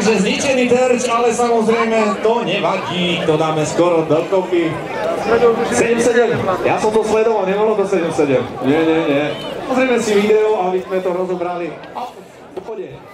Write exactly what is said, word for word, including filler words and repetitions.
Takže zničený terč, ale samozrejme to nevadí, to dáme skoro do kopy. sedem sedem, ja som to sledoval, nebolo to sedem sedem. Nie, nie, nie. Pozrieme si video, aby sme to rozobrali. A, poďte.